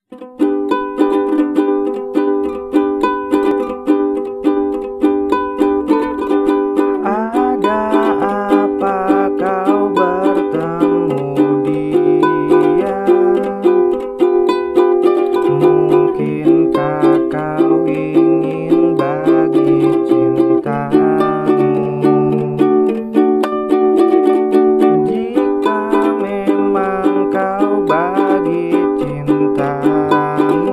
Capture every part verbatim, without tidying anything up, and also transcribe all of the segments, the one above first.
Ada apa kau bertemu dia? Mungkinkah kau ingin bagi cintamu? Jika memang kau bagi cintamu,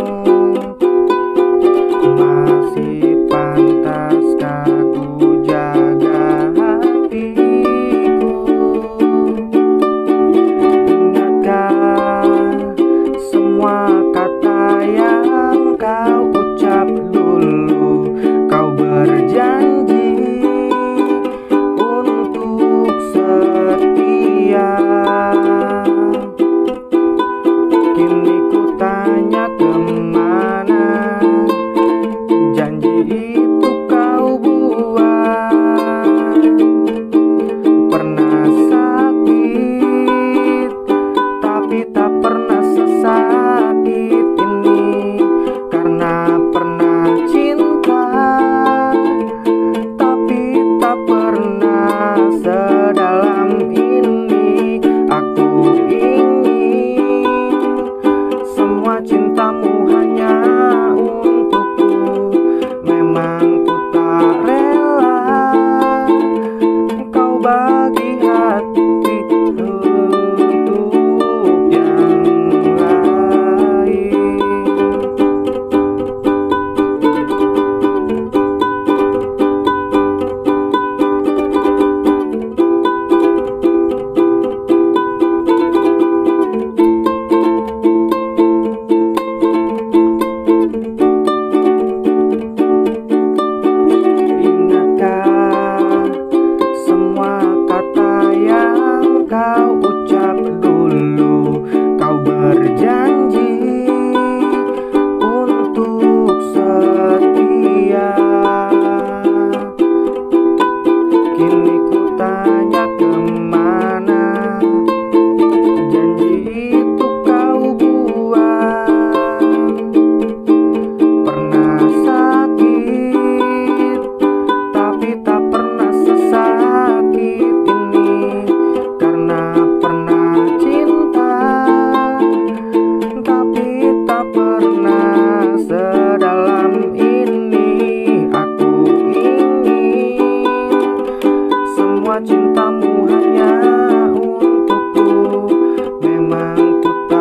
masih pantaskah ku jaga hatiku? Ingatkah semua kata yang kau ucap dulu? Kau berjanji untuk setia. Kini ku tanya, kemana janji itu kau buat? Pernah sakit, tapi tak pernah sesakit ini. Karena pernah cinta, tapi tak pernah sedalam ini. Aku ingin semua cintamu hanya untukku. Memang ku tak rela kau bagi hati untuk yang lain. Ingatkah semua kata yang kau ucap dulu? Kau berjanji untuk setia. Kini ku tanya, kemana janji itu kau buat? Pernah sakit, tapi tak pernah sesakit ini. Karena pernah cinta, tapi tak pernah sedalam ini. Aku ingin semua cintamu hanya untukku. Memang ku tak